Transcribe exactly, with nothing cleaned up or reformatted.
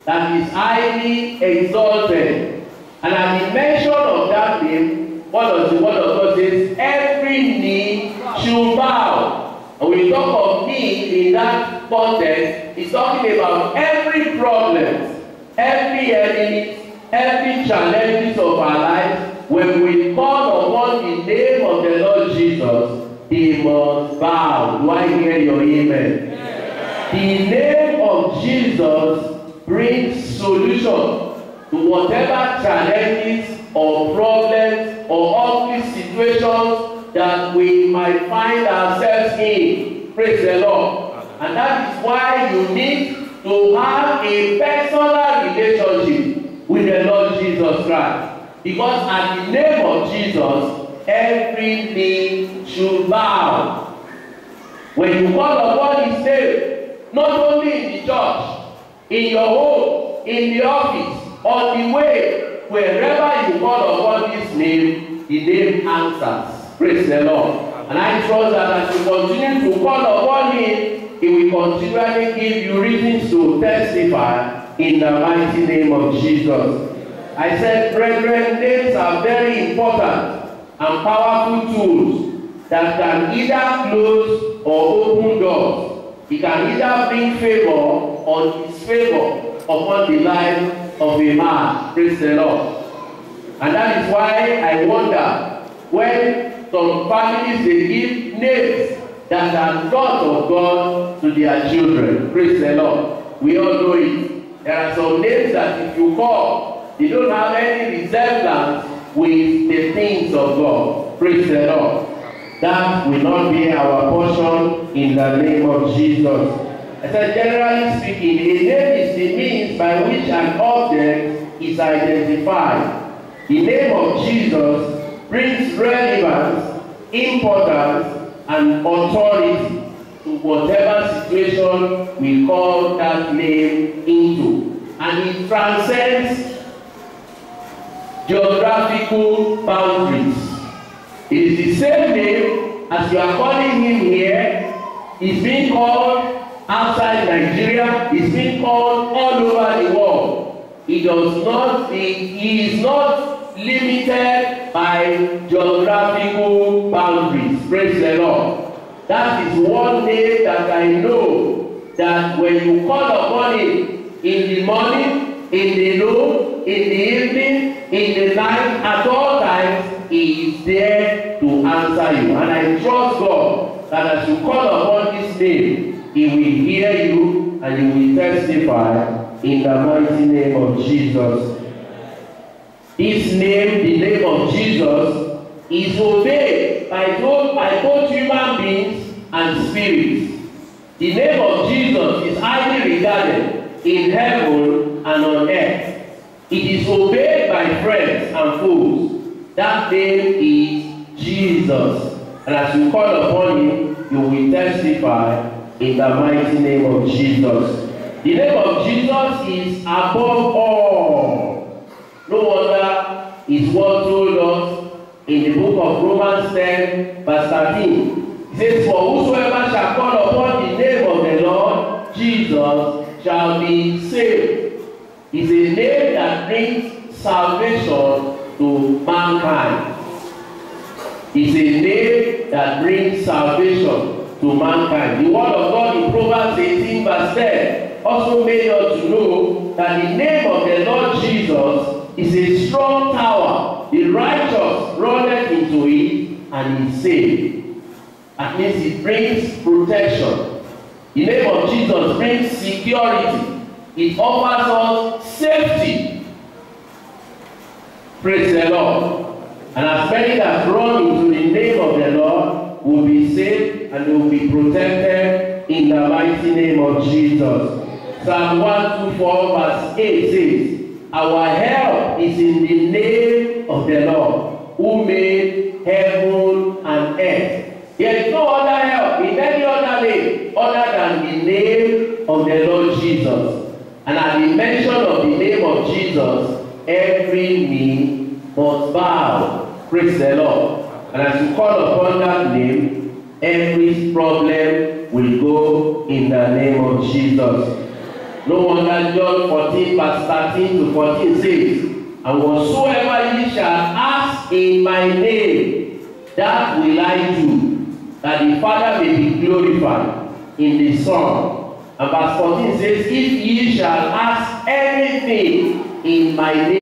that is highly exalted. And at the mention of that name, what does the word of God say? Every knee should bow. And when we talk of knee in that context, it's talking about every problem, every enemy, every challenges of our lives. When we call upon the name of the Lord Jesus, he must bow. Do I hear your amen? Amen. The name of Jesus brings solution to whatever challenges or problems or ugly situations that we might find ourselves in. Praise the Lord. And that is why you need to have a personal relationship with the Lord Jesus Christ. Because at the name of Jesus, every knee should bow. When you call upon his name, not only in the church, in your home, in the office, on the way, wherever you call upon his name, the name answers. Praise the Lord. And I trust that as you continue to call upon him, he will continually give you reasons to testify in the mighty name of Jesus. I said, brethren, names are very important and powerful tools that can either close or open doors. It can either bring favor or disfavor upon the life of a man. Praise the Lord. And that is why I wonder when some families they give names that are not of God to their children. Praise the Lord. We all know it. There are some names that if you call, they don't have any resemblance with the things of God. Praise the Lord. That will not be our portion in the name of Jesus. I said, generally speaking, a name is the means by which an object is identified. The name of Jesus brings relevance, importance, and authority to whatever situation we call that name into. And it transcends geographical boundaries. It is the same name as you are calling him here. He's being called outside Nigeria. He's being called all over the world. He does not. He, he is not limited by geographical boundaries. Praise the Lord. That is one name that I know that when you call upon him in the morning, in the noon, in the evening, in the night, at all times, he is there to answer you. And I trust God that as you call upon his name, he will hear you and he will testify in the mighty name of Jesus. This name, the name of Jesus, is obeyed by both, by both human beings and spirits. The name of Jesus is highly regarded in heaven and on earth. It is obeyed by friends and foes. That name is Jesus. And as you call upon him, you will testify in the mighty name of Jesus. The name of Jesus is above all. No wonder his word told us in the book of Romans ten, verse thirteen. It says, for whosoever shall call upon the name of the Lord Jesus shall be saved. It's a name that brings salvation to mankind. It's a name that brings salvation to mankind. The word of God in Proverbs eighteen, verse ten also made us to know that the name of the Lord Jesus is a strong tower. The righteous runneth into it and is saved. That means it brings protection. The name of Jesus brings security. It offers us safety. Praise the Lord. And as many that run into the name of the Lord will be saved and will be protected in the mighty name of Jesus. Psalm one twenty-four verse eight says, our help is in the name of the Lord, who made heaven and earth. There is no other help in any other name other than the name of the Lord Jesus. And at the mention of the name of Jesus, every knee must bow. Praise the Lord. And as you call upon that name, every problem will go in the name of Jesus. No wonder John fourteen verse thirteen to fourteen says, and whatsoever ye shall ask in my name, that will I do, that the Father may be glorified in the Son. And verse fourteen says, if ye shall ask anything in my name,